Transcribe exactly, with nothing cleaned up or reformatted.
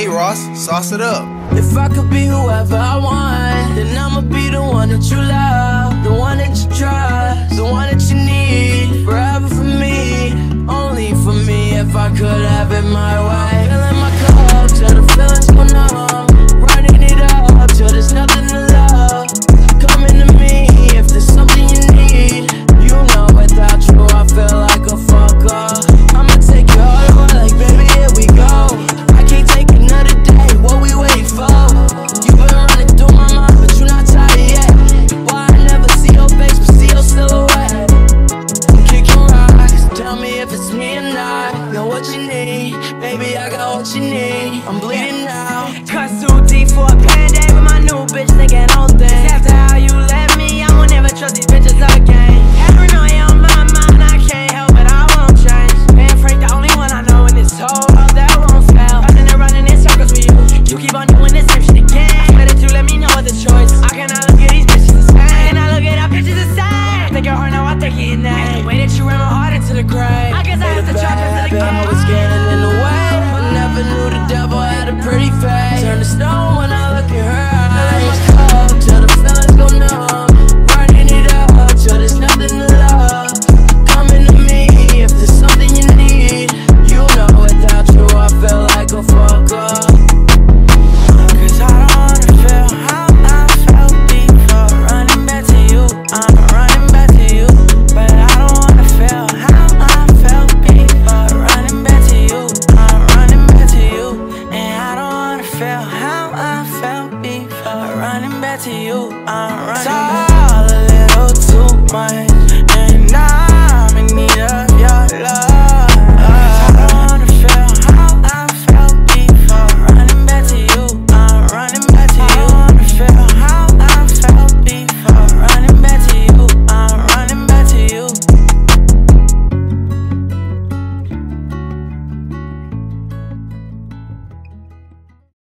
Okay, Ross, sauce it up. If I could be whoever I want, then I'ma be the one that you love, the one that you trust, the one that you need. Forever for me, only for me. If I could have it my way, filling my cup till the feelings go numb, running it up till there's nothing to love. Coming to me if there's something you need. You know without you I feel like a fucker. I'ma take you all the way, like baby here we go. I can't take another day, what we waiting for? You been running through my mind but you not tired yet. Why I never see your face but see your silhouette. Kicking rocks, tell me if it's me or not. Got what you need, baby I got what you need. I'm bleeding now. Cut too deep for a band-aid with my new bitch thinking old things. After how you left me, I won't ever trust these bitches again. Paranoia on my mind, I can't help it, I won't change. Man, Frank the only one I know in this whole world that won't fail. Running and running in circles with you, you keep on doing the same shit again. I swear that you let me know the choice. I cannot look at these bitches the same. I cannot look at our bitches the same. I think your heart, now I think of your name. The way that you ran my heart into the grave, I guess I have to charge us to the game. I was getting in the way, but never knew the devil had a pretty face. Turn to stone when I look at her eyes. Fill my cup till the feelings go numb, running it up till there's nothing to love. Coming to me if there's something you need. You know without you I feel like a fucker. Cause I don't wanna feel how I felt before. Running back to you, I'm running back to you. But I don't wanna feel how I felt before. Running back to you, I'm running back to you. And I don't wanna feel how I felt before. Running back to you, I'm running back. It's all a little too much.